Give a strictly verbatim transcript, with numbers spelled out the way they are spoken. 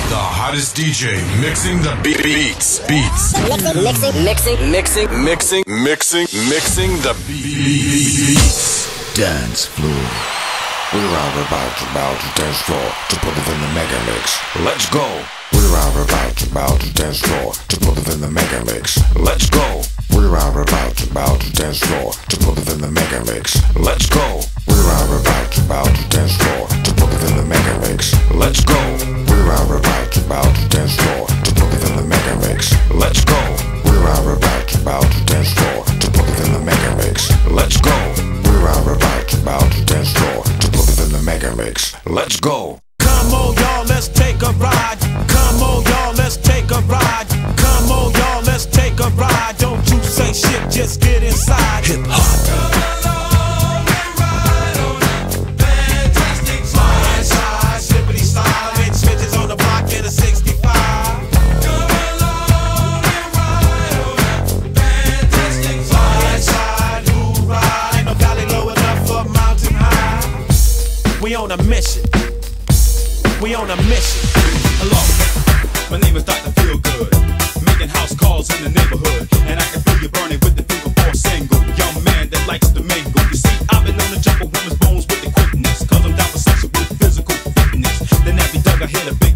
The hottest D J mixing the be beats. Beats. Mixing, mixing, mixing, mixing, Mixing, mixing, mixing the beats. Dance floor. We're all about to bow to dance floor to put it in the mega mix. Let's go. We're all about to bow to dance floor to put it in the mega mix. Let's go. We're all about to bow to dance floor to put it in the mega mix. Let's go. We're all about to bow to dance floor to put it in the mega mix. Let's go. We're all about to bow to dance floor to put it in the mega mix. Let's go. We're all about to bow to dance floor to put it in the mega mix. Let's go. We're all about to bow to dance floor to put it in the mega mix. Let's go. Come on, y'all, let's take a ride. Come on, y'all, let's take a ride. Come on, y'all, let's take a ride. Don't you say shit, just get inside. Hip hop. We on a mission. We on a mission. Hello, my name is Doctor Feelgood, making house calls in the neighborhood, and I can feel you burning with the finger four single. Young man that likes to mingle. You see, I've been known to jump a woman's bones with the quickness, cause I'm down for sexual, physical fitness. Then every dug I hit a bit.